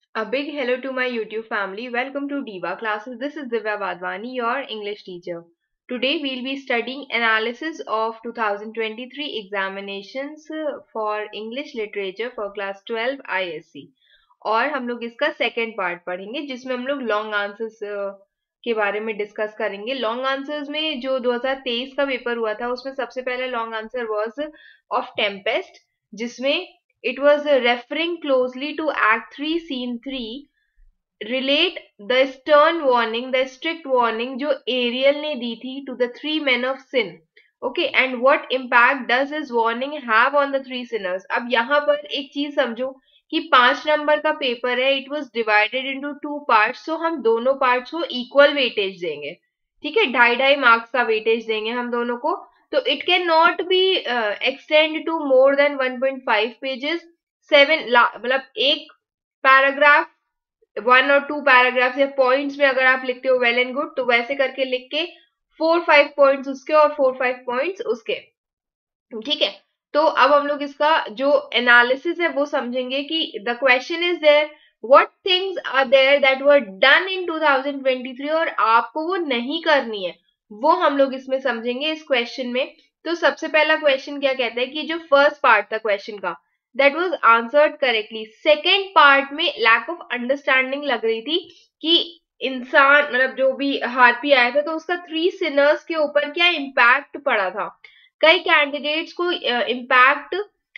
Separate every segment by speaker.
Speaker 1: A big hello to my YouTube family. Welcome to Diva Classes. This is Divya Vadwani, your English teacher. Today we'll be studying analysis of 2023 examinations for English literature for class 12 ISC. और हम लोग इसका second part पढ़ेंगे जिसमें हम लोग long answers के बारे में डिस्कस करेंगे. लॉन्ग आंसर्स में जो 2023 का पेपर हुआ था उसमें सबसे पहले long answer was of Tempest, जिसमें it was referring closely to Act 3, Scene 3. Relate the stern warning, the strict warning जो Ariel ने दी थी to the three men of sin. Okay, and what impact does his warning have on the three sinners? अब यहाँ पर एक चीज समझो कि 5 नंबर का पेपर है. It was divided into 2 parts, तो हम दोनों पार्ट्स को इक्वल वेटेज देंगे. ठीक है, 2.5 मार्क्स का वेटेज देंगे हम दोनों को. तो it can not be extend to more than 1.5 pages. 7 मतलब एक पैराग्राफ, 1 और 2 पैराग्राफ या पॉइंट्स में अगर आप लिखते हो वेल एंड गुड, तो वैसे करके लिख के 4-5 पॉइंट्स उसके और 4-5 पॉइंट्स उसके. ठीक है, तो अब हम लोग इसका जो एनालिसिस है वो समझेंगे कि the question is there what things are there that were done in 2023 और आपको वो नहीं करनी है, वो हम लोग इसमें समझेंगे इस क्वेश्चन में. तो सबसे पहला क्वेश्चन क्या कहता है कि जो फर्स्ट पार्ट था क्वेश्चन का that was answered correctly. Second part में लैक ऑफ अंडरस्टैंडिंग लग रही थी कि इंसान मतलब जो भी हार्पी आया था तो उसका 3 सिनर्स के ऊपर क्या इम्पैक्ट पड़ा था. कई कैंडिडेट्स को impact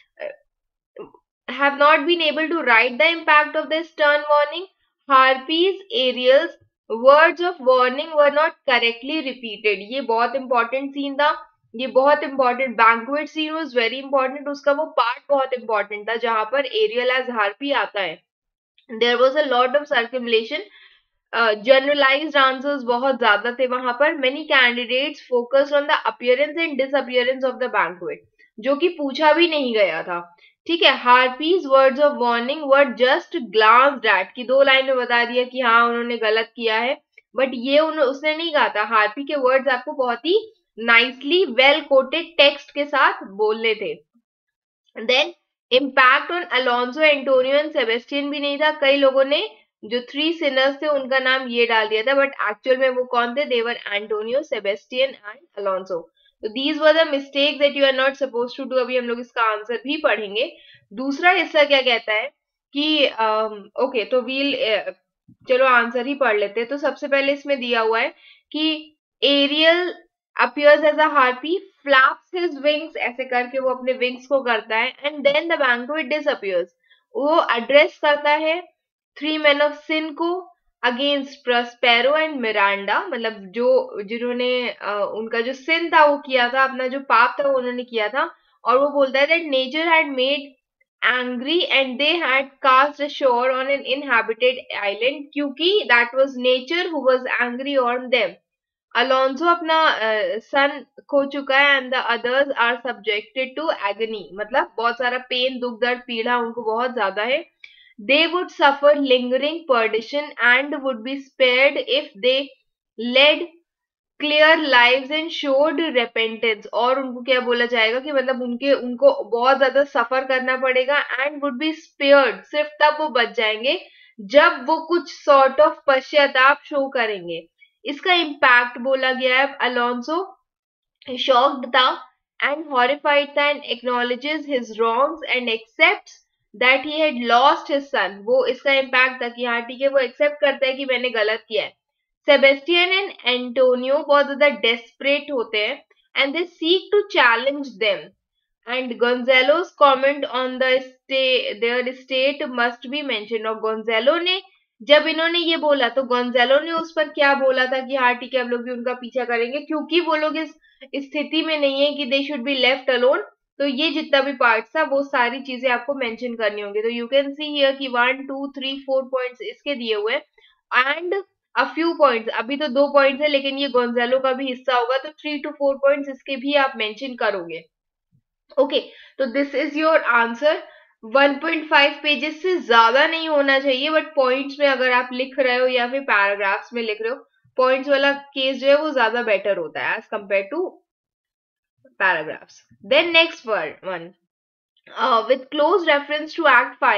Speaker 1: have not been able to write the impact of this stern warning. Harpies, Ariel's words of warning were not correctly repeated. ये बहुत important scene था, ये बहुत important banquet scene was very important. उसका वो part बहुत important था जहां पर Ariel as Harpy आता है. There was a lot of circumambulation. Generalised answers बहुत ज्यादा थे वहां पर. Many candidates focused on the appearance and disappearance of the banquet, जो कि पूछा भी नहीं गया था. ठीक है, Harpy's words of warning were just glanced at, की 2 लाइन में बता दिया कि हाँ उन्होंने गलत किया है, बट ये उसने नहीं कहा था. हार्पी के वर्ड्स आपको बहुत ही नाइसली वेल कोटेड टेक्स्ट के साथ बोलने थे. Then impact on Alonso, Antonio and Sebastian भी नहीं था. कई लोगों ने जो 3 सिनर्स थे उनका नाम ये डाल दिया था, बट एक्चुअल में वो कौन थे? They were Antonio, Sebastian and Alonso. तो these were the mistakes that you are not suppose to do. अभी हम लोग इसका आंसर भी पढ़ेंगे. दूसरा हिस्सा क्या कहता है कि ओके तो वील चलो आंसर ही पढ़ लेते हैं. तो सबसे पहले इसमें दिया हुआ है कि Ariel appears as a harpy, flaps his wings, ऐसे करके वो अपने विंग्स को करता है. And then the banquet disappears. वो एड्रेस करता है 3 men of sin को अगेंस्ट प्रस्पेरो एंड मिरांडा, मतलब जो जिन्होंने उनका जो सिन था वो किया था, अपना जो पाप था वो उन्होंने किया था. और वो बोलता है that nature had made angry and they had cast ashore on an inhabited island, क्योंकि that was nature who was angry on them. Alonso अपना सन खो चुका है and the others are subjected to agony, मतलब बहुत सारा pen, दुख, दर्द, पीड़ा उनको बहुत ज्यादा है. They would suffer lingering perdition and would be spared if they led clear lives and showed repentance. और उनको क्या बोला जाएगा कि मतलब उनको बहुत ज्यादा सफर करना पड़ेगा एंड वुड बी स्पेयर्ड, सिर्फ तब वो बच जाएंगे जब वो कुछ सॉर्ट ऑफ पश्चाताप शो करेंगे. इसका इम्पैक्ट बोला गया है. अलोंसो शॉक्ड था एंड हॉरिफाइड था and acknowledges his wrongs and accepts that he had lost his son. वो इसका इम्पैक्ट था कि हाँ ठीक है, वो एक्सेप्ट करता है कि मैंने गलत किया है. सेबेस्टियन एंड एंटोनियो बहुत ज्यादा डेस्परेट होते हैं and they seek to challenge them. And Gonzalo's comment on their state must be mentioned. और गोंजालो ने जब इन्होंने ये बोला तो गोंजालो ने उस पर क्या बोला था कि हाँ ठीक है हम लोग भी उनका पीछा करेंगे, क्योंकि वो लोग इस स्थिति में नहीं है कि they should be left alone. तो ये जितना भी पार्ट था वो सारी चीजें आपको मेंशन करनी होंगी. तो यू कैन सी हियर कि 1 2 3 4 पॉइंट्स इसके दिए हुए एंड अ फ्यू पॉइंट्स, अभी तो 2 पॉइंट्स है लेकिन ये गोंजालो का भी हिस्सा होगा, तो 3 to 4 पॉइंट्स इसके भी आप मेंशन करोगे. ओके, तो this is your answer. 1.5 pages से ज्यादा नहीं होना चाहिए, बट पॉइंट्स में अगर आप लिख रहे हो या फिर पैराग्राफ्स में लिख रहे हो, पॉइंट्स वाला केस जो है वो ज्यादा बेटर होता है as compare to paragraphs. Then next one, with close reference to Act 5,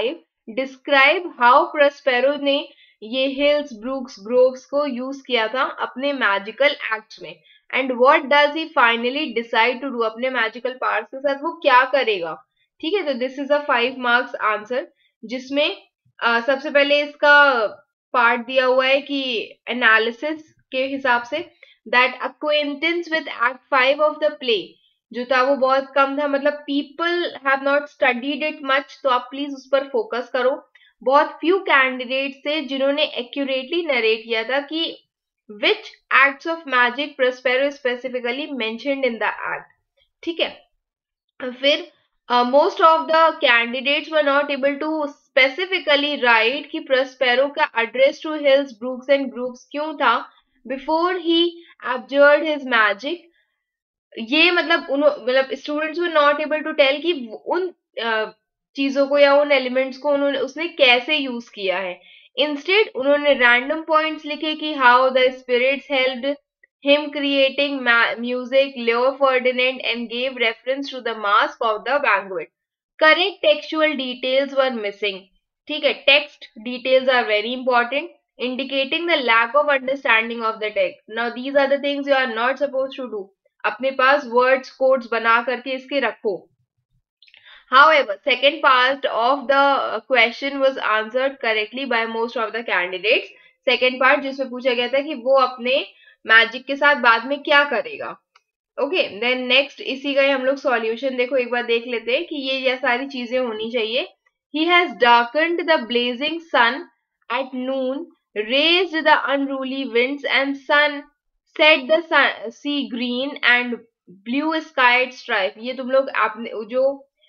Speaker 1: describe how Prospero ने ये हिल्स, ब्रूक्स, ग्रोव्स को यूज किया था अपने मैजिकल एक्ट्स में, and what does he finally decide to do, अपने मैजिकल पावर्स के साथ वो क्या करेगा. ठीक है, तो this is a 5 marks answer, जिसमें सबसे पहले इसका पार्ट दिया हुआ है कि एनालिसिस के हिसाब से that acquaintance with act 5 of the play जो था वो बहुत कम था, मतलब people have not studied it much, तो आप प्लीज उस पर फोकस करो. बहुत फ्यू कैंडिडेट्स थे जिन्होंने एक्यूरेटली नरेट किया था कि which acts of magic Prospero specifically mentioned in the act. ठीक है, फिर most of the candidates were not able to specifically write कि प्रस्पेरो का address to hills, brooks and groups क्यों था before he abjured his magic. ये मतलब students were not able to tell कि उन चीजों को या उन एलिमेंट्स को उन्होंने उसने कैसे यूज किया है. इंस्टेड उन्होंने रैंडम पॉइंट्स लिखे कि how the spirits helped him creating music, Leo Ferdinand, and gave reference to the mask of the banquet. Correct textual details were missing. ठीक है, text details are very important, indicating the lack of understanding of the text. Now these are the things you are not supposed to do. अपने पास words, quotes बना करके इसके रखो. However, second part of the question was answered correctly by most of the candidates. Second part जिसमें पूछा गया था कि वो अपने मैजिक के साथ बाद में क्या करेगा. ओके, देन नेक्स्ट इसी का ही हम लोग सॉल्यूशन देखो एक बार देख लेते हैं कि ये सारी चीजें होनी चाहिए. He has darkened the blazing sun at noon, raised the unruly winds and sun, set the sea green and blue sky stripe. ये तुम लोग आपने जो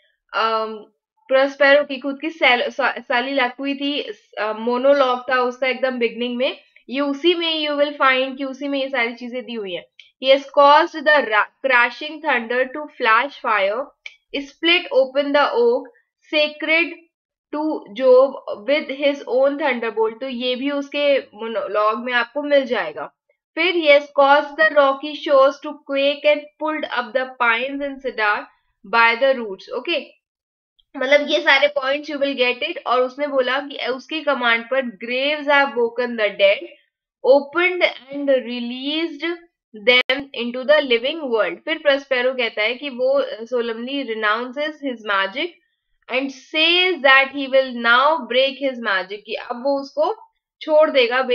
Speaker 1: प्रस्पेरो की खुद की साली लगती थी मोनोलॉग था उसका एकदम बिगनिंग में, ये उसी में यू विल फाइंड कि उसी में ये सारी चीजें दी हुई है. He has caused the crashing thunder to flash fire, split open the oak sacred to Jove with his own thunderbolt. तो ये भी उसके मोनोलॉग में आपको मिल जाएगा. फिर he has caused the rocky shores to quake and pulled up the pines and cedar by the roots. Okay, मतलब ये सारे points you will get it. और उसने बोला कि उसकी कमांड पर graves have woken the dead, opened and released them into the living world. फिर प्रस्पेरो कहता है कि वो solemnly renounces his magic and says that he will now break his magic, कि अब वो उसको छोड़ देगा,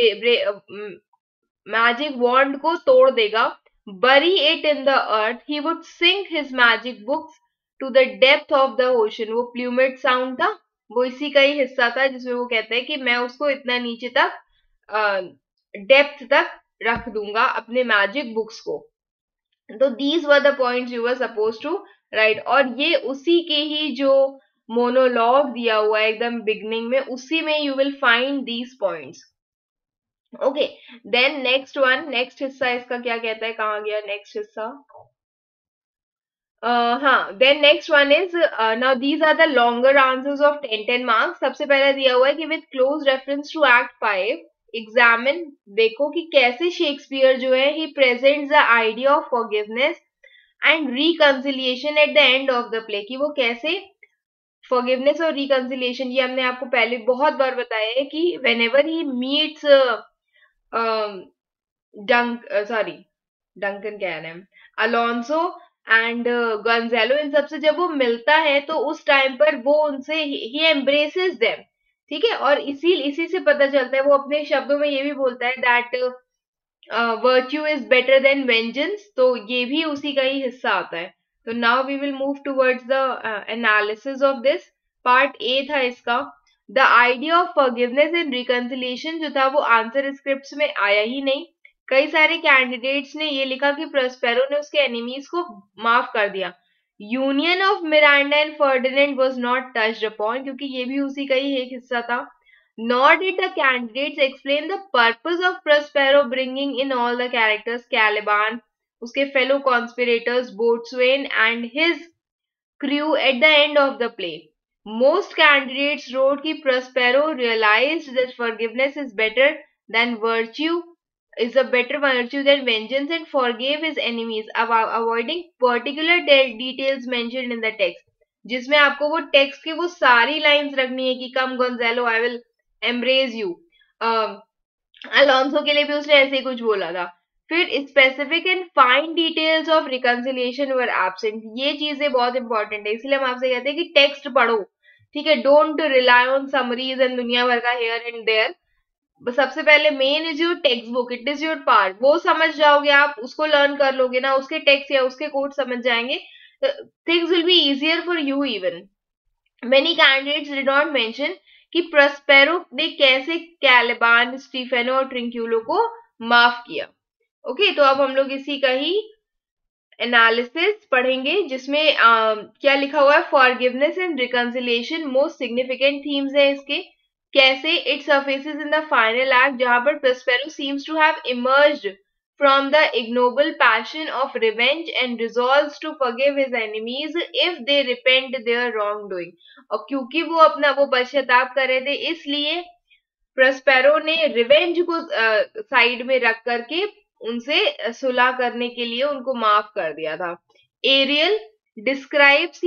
Speaker 1: मैजिक वॉन्ड को तोड़ देगा. bury it in the earth, he would sink his magic books to the depth of the ocean. वो प्लूमेट साउंड था, वो इसी का ही हिस्सा था जिसमें वो कहते हैं कि मैं उसको इतना नीचे तक डेप्थ तक रख दूंगा अपने मैजिक बुक्स को. तो these were the points you were suppose to write, और ये उसी के ही जो मोनोलॉग दिया हुआ है एकदम बिगनिंग में, उसी में you will find these points. Okay, then next one, next हिस्सा इसका क्या कहता है, कहाँ गया नेक्स्ट हिस्सा. हाँ, then next one is now these are the longer answers of 10 marks. सबसे पहले दिया हुआ है कि with close reference to act 5 examine, देखो कि कैसे शेक्सपियर जो है he presents the idea of forgiveness and reconciliation at the end of the play, कि वो कैसे फॉरगिवनेस और रिकंसिलिएशन, ये हमने आपको पहले बहुत बार बताया है कि व्हेनेवर ही मीट्स डंकन क्या है नाम, अलोंसो एंड गंजेलो, इन सबसे जब वो मिलता है तो उस टाइम पर वो उनसे ही एम्ब्रेसेस देम. ठीक है, और इसी से पता चलता है, वो अपने शब्दों में ये भी बोलता है that virtue is better than vengeance, तो ये भी उसी का ही हिस्सा आता है. तो now we will move towards the analysis of this. Part A था इसका, the idea of forgiveness and reconciliation जो था वो आंसर स्क्रिप्ट्स में आया ही नहीं. कई सारे कैंडिडेट्स ने ये लिखा कि प्रस्पेरो ने उसके एनिमीज को माफ कर दिया. Union of Miranda and Ferdinand was not touched upon, क्योंकि ये भी उसी का ही एक हिस्सा था. Nor did the candidates explain the purpose of Prospero bringing in all the characters, Caliban, उसके fellow conspirators, Boatswain and his crew at the end of the play. Most candidates wrote कि Prospero realized that forgiveness is better than virtue, is a better virtue than vengeance, and forgave his enemies, avoiding particular details mentioned in the text. जिसमें आपको वो text की वो सारी lines रखनी है कि come Gonzalo I will embrace you. Alonso के लिए भी उसने ऐसे ही कुछ बोला था। फिर specific and fine details of reconciliation were absent, ये चीजें बहुत इंपॉर्टेंट है, इसलिए हम आपसे कहते हैं कि टेक्स्ट पढ़ो, ठीक है, don't rely on summaries and दुनिया भर का हेयर एंड देयर। सबसे पहले main is your textbook, it is your part, वो समझ जाओगे आप, उसको लर्न कर लोगे ना, उसके टेक्स्ट या उसके कोड समझ जाएंगे, things will be easier for you even. Many candidates did not mention कि प्रस्पेरो ने कैसे कैलिबान, स्टीफेनो और ट्रिंक्यूलो को माफ किया। ओके, तो अब हम लोग इसी का ही एनालिसिस पढ़ेंगे, जिसमें क्या लिखा हुआ है, forgiveness and reconciliation most significant themes है इसके। कैसे it surfaces in the final act, जहां पर Prospero seems to have emerged from the ignoble passion of revenge and resolves to forgive his enemies if they repent their wrongdoing। और क्योंकि वो अपना वो पश्चाताप कर रहे थे, इसलिए प्रस्पेरो ने रिवेंज को साइड में रख करके उनसे सुलह करने के लिए उनको माफ कर दिया था। एरियल डिस्क्राइब्स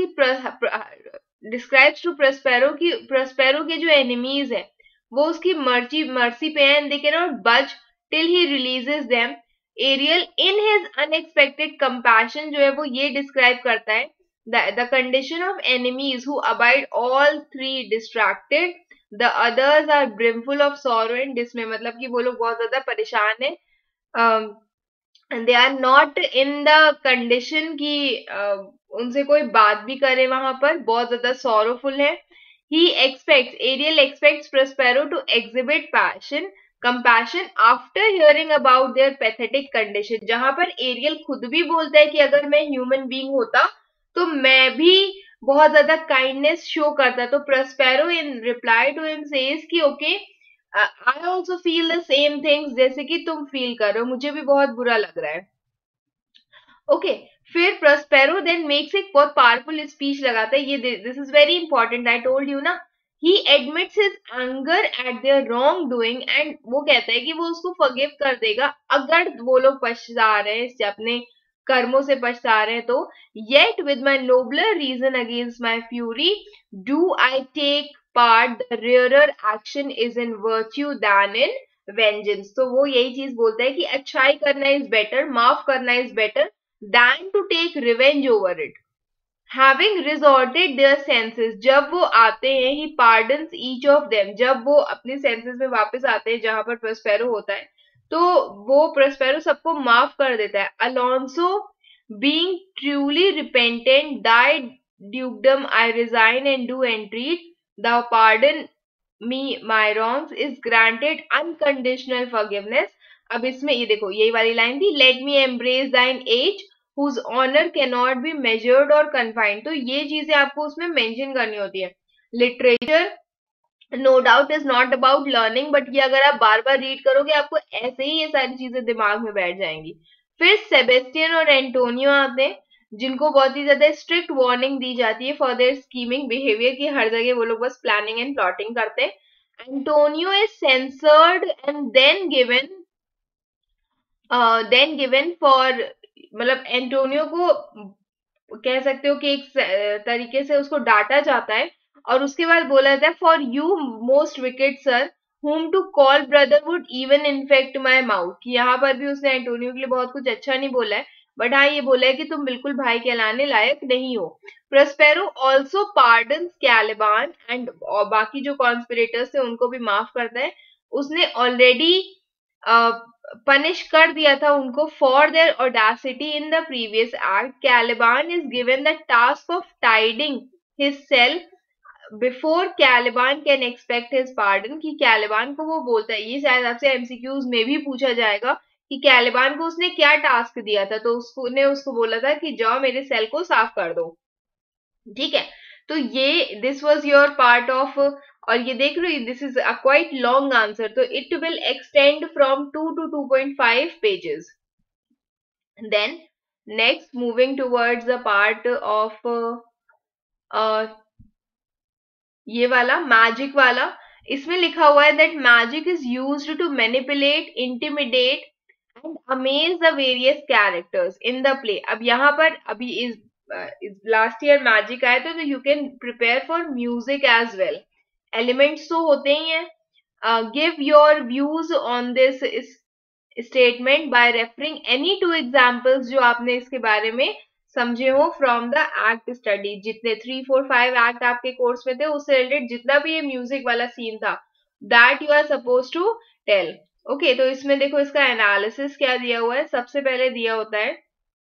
Speaker 1: टू प्रस्पेरो के जो एनिमीज है वो उसकी मर्सी पे है, they can not budge till he releases them. Ariel in his unexpected compassion जो है वो ये डिस्क्राइब करता है the condition of enemies who abide all three distracted, the others are brimful of sorrow and dismay, मतलब कि वो लोग बहुत ज्यादा परेशान है, they are not in the condition कि उनसे कोई बात भी करे, वहां पर बहुत ज्यादा सॉरोफुल है। Ariel expects Prospero to exhibit compassion after hearing about their pathetic condition, जहां पर एरियल खुद भी बोलता है कि अगर मैं ह्यूमन बीइंग होता तो मैं भी बहुत ज्यादा काइंडनेस शो करता। तो Prospero in reply to him says कि okay I also feel the same things, जैसे कि तुम फील कर रहे हो, मुझे भी बहुत बुरा लग रहा है। ओके, फिर प्रस्पेरो देन मेक्स एक बहुत पावरफुल स्पीच लगाता है, ये this is very important, I told you ना। He admits his anger at their wrongdoing and वो कहता है कि वो उसको फॉरगिव कर देगा अगर वो लोग पछता रहे हैं, अपने कर्मों से पछता रहे हैं तो। Yet with my nobler reason against my fury do I take part, the rarer action is in virtue than in vengeance. तो वो यही चीज बोलता है कि अच्छाई करना इज बेटर, माफ करना is better than to take revenge over it. Having resorted their senses, जब वो आते हैं, he pardons each of them, जब वो अपने senses में वापस आते हैं जहां पर प्रस्पेरो होता है, तो वो प्रस्पेरो सबको माफ कर देता है। Alonso being truly repentant, thy dukedom I resign and do entreat, thou pardon me my wrongs, is granted unconditional forgiveness। अब इसमें ये देखो, यही वाली लाइन थी, let me embrace thine age whose honor cannot be measured or confined। तो ये चीजें आपको उसमें मेंशन करनी होती है। Literature no doubt is not about learning, but ये अगर आप बार बार रीड करोगे आपको ऐसे ही ये सारी चीजें दिमाग में बैठ जाएंगी। फिर सेबेस्टियन और एंटोनियो आते हैं, जिनको बहुत ही ज्यादा स्ट्रिक्ट वार्निंग दी जाती है फॉर देयर स्कीमिंग बिहेवियर, की हर जगह वो लोग बस प्लानिंग एंड प्लॉटिंग करते हैं। Antonio is censured and then given for, मतलब एंटोनियो को कह सकते हो कि एक तरीके से उसको डांटा जाता है और उसके बाद बोला जाता है for you most wicked sir whom to call brother would even infect my mouth, कि यहाँ पर भी उसने एंटोनियो के लिए बहुत कुछ अच्छा नहीं बोला है, बट हाँ ये बोला है कि तुम बिल्कुल भाई कहलाने लायक नहीं हो। Prospero also pardons Caliban and, और बाकी जो कॉन्स्पिरेटर्स थे उनको भी माफ करता है। उसने ऑलरेडी पनिश कर दिया था उनको for their audacity in the previous act. Caliban is given the task of tidying his self before Caliban can expect his pardon, कि कैलिबान को वो बोलता है, ये शायद आपसे एमसीक्यूज में भी पूछा जाएगा कि कैलिबान को उसने क्या टास्क दिया था, तो उसको बोला था कि जाओ मेरे सेल को साफ कर दो, ठीक है। तो ये this was your part of, और ये देख रहे हो this is a quite long answer, तो it will extend from 2 to 2.5 pages. Then next moving towards the part of ये वाला मैजिक वाला, इसमें लिखा हुआ है that magic is used to manipulate, intimidate and amaze the various characters in the play. अब यहाँ पर अभी इस लास्ट ईयर मैजिक आया था, तो you can prepare for music as well. Elements तो होते ही हैं. Give your views on this statement by referring any two examples जो आपने इसके बारे में समझे हो फ्रॉम द एक्ट स्टडी. जितने 3, 4, 5 एक्ट आपके कोर्स में थे उससे रिलेटेड जितना भी ये म्यूजिक वाला सीन था, that you are suppose to tell. Okay, तो इसमें देखो इसका एनालिसिस क्या दिया हुआ है. सबसे पहले दिया होता है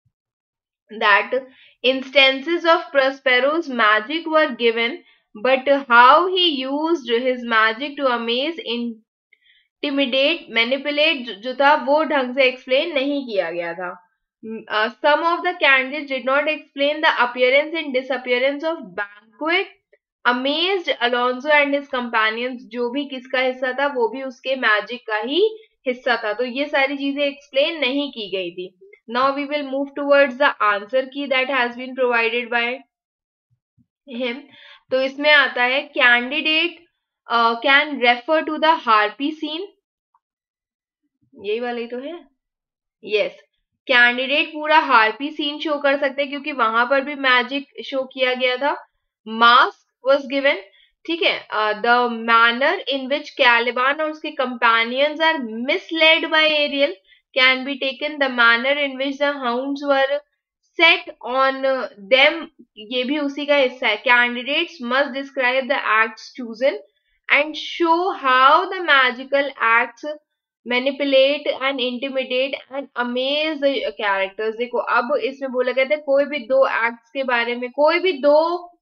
Speaker 1: that instances of Prospero's magic were given, but how he used his magic to amaze, intimidate, manipulate जो था वो ढंग से explain नहीं किया गया था. Some of the candidates did not explain the appearance and disappearance of Banquet, amazed Alonso and his companions. जो भी किसका हिस्सा था वो भी उसके मैजिक का ही हिस्सा था, तो ये सारी चीजें एक्सप्लेन नहीं की गई थी. Now we will move towards the answer key that has been provided by him. तो इसमें आता है candidate can refer to the harpy scene. यही वाला ही तो है. Yes, कैंडिडेट पूरा हार्पी सीन शो कर सकते हैं क्योंकि वहां पर भी मैजिक शो किया गया था. Masque was given. ठीक है. The manner in which Caliban और उसके companions are misled by Ariel can be taken. The manner in which the hounds were set on them, ये भी उसी का हिस्सा है. Candidates must describe the acts chosen and show how the magical acts manipulate and intimidate and amaze the characters. देखो अब इसमें बोला गया था कोई भी दो एक्ट्स के बारे में, कोई भी दो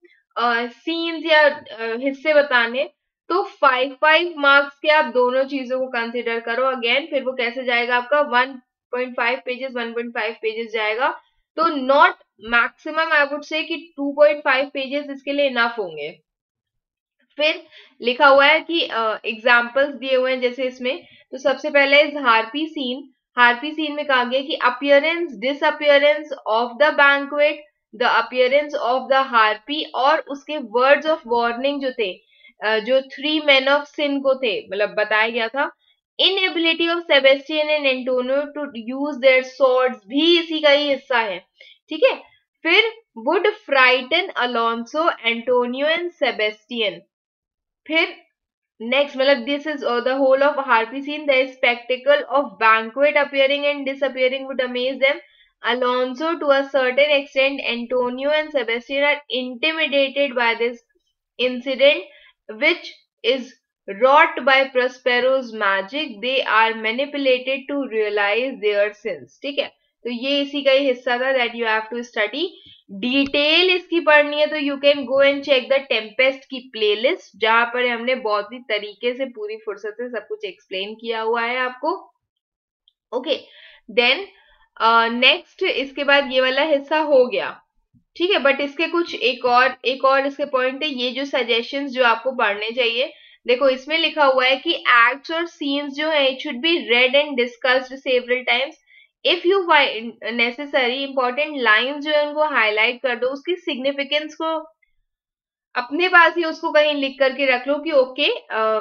Speaker 1: सीन्स या हिस्से बताने, तो 5 मार्क्स के आप दोनों चीजों को कंसिडर करो. अगेन फिर वो कैसे जाएगा आपका 1.5 पेजेस 1.5 पेजेस जाएगा. तो not maximum I would say कि 2.5 पेजेस इसके लिए इनफ होंगे. फिर लिखा हुआ है कि एग्जाम्पल्स दिए हुए हैं जैसे इसमें. तो सबसे पहले is harpy scene. Harpy scene में कहा गया कि appearance disappearance of the banquet, the appearance of the harpy और उसके वर्ड्स ऑफ वार्निंग जो थे, जो 3 men ऑफ सिन को थे, मतलब बताया गया था. Inability of Sebastian and Antonio to use their swords भी इसी का ही हिस्सा है. ठीक है. फिर would frighten Alonso, Antonio and Sebastian. फिर नेक्स्ट मतलब this is the whole of harpy scene. The spectacle of banquet appearing and disappearing would amaze them. Alonso to a certain extent, Antonio and Sebastian are intimidated by this incident, which is wrought by Prospero's magic. They are manipulated to realize their sins. ठीक है. तो ये इसी का ही हिस्सा था that you have to study. Detail इसकी पढ़नी है तो you can go and check the Tempest की प्लेलिस्ट, जहां पर हमने बहुत ही तरीके से पूरी फुर्सत से सब कुछ एक्सप्लेन किया हुआ है आपको. ओके, देन नेक्स्ट इसके बाद ये वाला हिस्सा हो गया. ठीक है. बट इसके कुछ एक और इसके पॉइंट है. ये जो सजेशंस जो आपको पढ़ने चाहिए, देखो इसमें लिखा हुआ है कि एक्ट्स और सीन्स जो है it should be read and discussed several times. If you find necessary important lines जो है उनको हाईलाइट कर दो. उसकी सिग्निफिकेंस को अपने पास ही उसको कहीं लिख करके रख लो कि okay,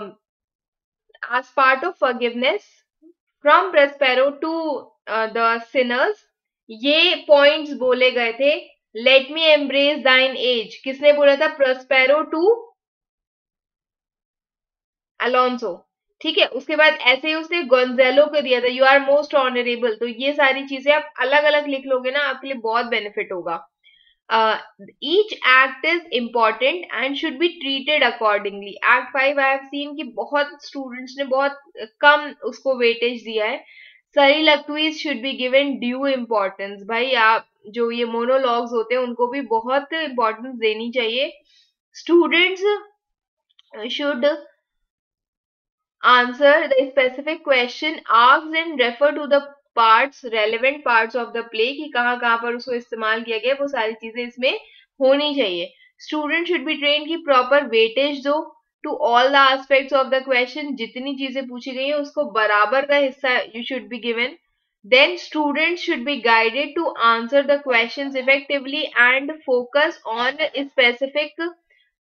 Speaker 1: as part of forgiveness from Prospero to the sinners, ये पॉइंट्स बोले गए थे. Let me embrace thine age किसने बोला था? Prospero to Alonso. ठीक है. उसके बाद ऐसे ही उसने गोंजेलो को दिया था, यू आर मोस्ट ऑनरेबल. तो ये सारी चीजें आप अलग अलग लिख लोगे ना, आपके लिए बहुत बेनिफिट होगा. each act is important and should be treated accordingly. Act 5 I have seen कि बहुत स्टूडेंट्स ने बहुत कम उसको वेटेज दिया है. soliloquies should be given due importance. भाई आप जो ये मोनोलॉग्स होते हैं उनको भी बहुत इंपॉर्टेंस देनी चाहिए. Students should answer the specific question asked and refer to the parts, relevant parts of the play कि कहाँ कहाँ पर उसको इस्तेमाल किया गया, वो सारी चीजें इसमें होनी चाहिए. स्टूडेंट शुड बी ट्रेन की प्रॉपर वेटेज दो to all the aspects of the question. जितनी चीजें पूछी गई है उसको बराबर का हिस्सा you should be given. Then student should be guided to answer the questions effectively and focus on specific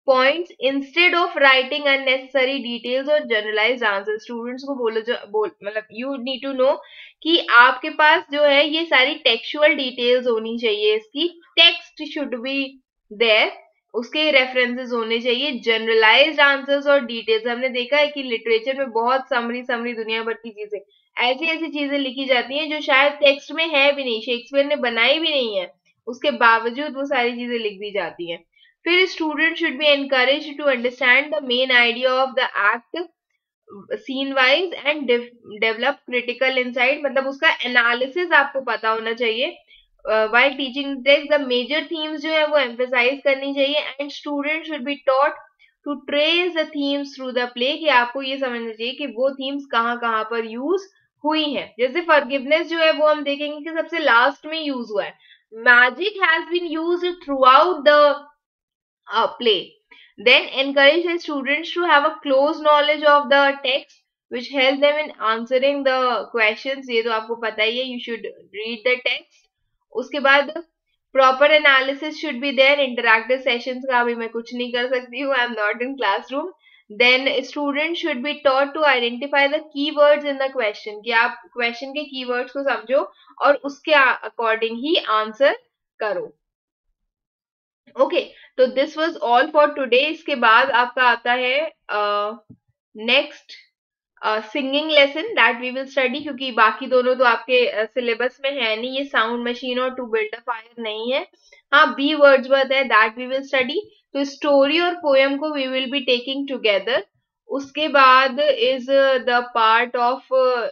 Speaker 1: points instead of writing unnecessary details और जनरलाइज्ड आंसर। स्टूडेंट्स को मतलब यू नीड टू नो कि आपके पास जो है ये सारी textual details होनी चाहिए, इसकी टेक्स्ट शुड बी देयर, उसके रेफरेंसेस होने चाहिए, जनरलाइज्ड आंसर्स और डिटेल्स। हमने देखा है कि लिटरेचर में बहुत समरी समरी दुनिया भर की चीजें, ऐसी ऐसी चीजें लिखी जाती हैं जो शायद टेक्स्ट में है भी नहीं, शेक्सपियर ने बनाई भी नहीं है, उसके बावजूद वो सारी चीजें लिख दी जाती हैं। फिर student should be encourage to understand the main idea of the act scene wise and develop critical insight, मतलब उसका एनालिसिस आपको पता होना चाहिए। While teaching text the major themes जो है वो एम्फेसाइज करनी चाहिए, and student should be taught to trace the themes through the play, कि आपको ये समझना चाहिए कि वो थीम्स कहाँ कहाँ पर यूज हुई हैं। जैसे फॉरगिवनेस जो है वो हम देखेंगे कि सबसे लास्ट में यूज हुआ है। Magic has been used throughout the play. Then encourage the students to have a close knowledge of the text which help them in answering the questions. ये तो आपको पता ही है, you should read the text. उसके बाद proper analysis should be there. Interactive sessions का अभी मैं कुछ नहीं कर सकती हूँ, I am not in classroom. Then students should be taught to identify the keywords in the question, कि आप question के keywords को समझो और उसके according ही answer करो। ओके, तो this was all for today. इसके बाद आपका आता है next singing lesson that we will study, क्योंकि बाकी दोनों तो आपके सिलेबस में है नहीं, ये साउंड मशीन और टू बिल्ड अ फायर नहीं है। हाँ, बी वर्ड्सवर्थ है, दैट वी विल स्टडी। तो स्टोरी और पोएम को we will be taking together. उसके बाद is the part of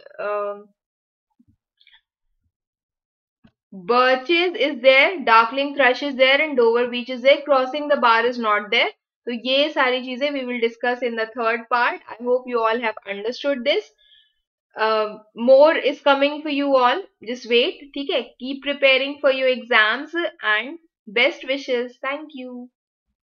Speaker 1: Birches is there, Darkling Thrush is there, and Dover Beach is there. Crossing the bar is not there. So ये सारी चीजें we will discuss in the third part. I hope you all have understood this. More is coming for you all. Just wait, ठीक है? Keep preparing for your exams and best wishes. Thank you.